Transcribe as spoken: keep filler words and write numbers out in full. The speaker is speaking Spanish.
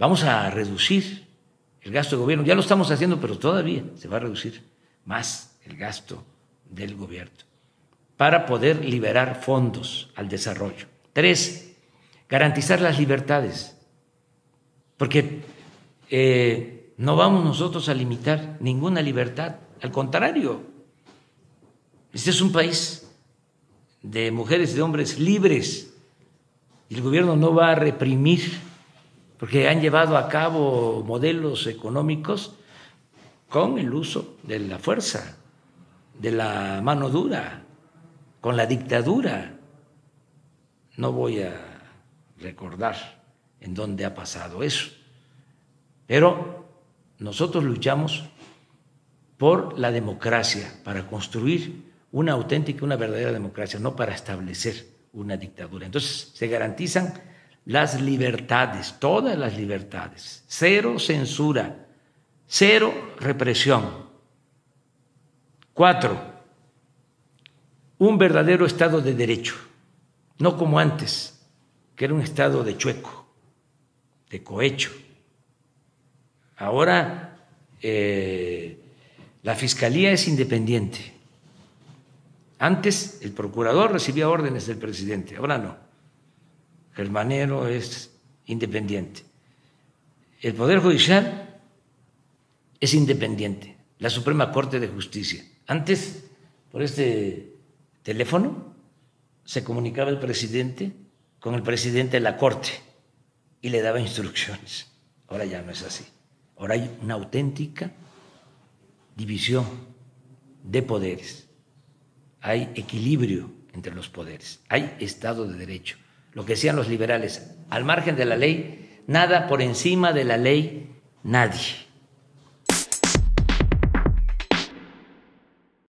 Vamos a reducir el gasto de gobierno. Ya lo estamos haciendo, pero todavía se va a reducir más el gasto del gobierno para poder liberar fondos al desarrollo. Tres, garantizar las libertades, porque eh, no vamos nosotros a limitar ninguna libertad, al contrario, este es un país de mujeres y de hombres libres y el gobierno no va a reprimir, porque han llevado a cabo modelos económicos con el uso de la fuerza, de la mano dura, con la dictadura. No voy a recordar en dónde ha pasado eso, pero nosotros luchamos por la democracia, para construir una auténtica, una verdadera democracia, no para establecer una dictadura. Entonces se garantizan las libertades, todas las libertades, cero censura, cero represión. Cuatro, un verdadero Estado de Derecho, no como antes, que era un Estado de chueco, de cohecho. Ahora eh, la Fiscalía es independiente. Antes el procurador recibía órdenes del presidente, ahora no. Germanero es independiente. El Poder Judicial es independiente. La Suprema Corte de Justicia. Antes, por este teléfono, se comunicaba el presidente con el presidente de la Corte y le daba instrucciones. Ahora ya no es así. Ahora hay una auténtica división de poderes. Hay equilibrio entre los poderes. Hay Estado de Derecho. Lo que decían los liberales, al margen de la ley, nada por encima de la ley, nadie.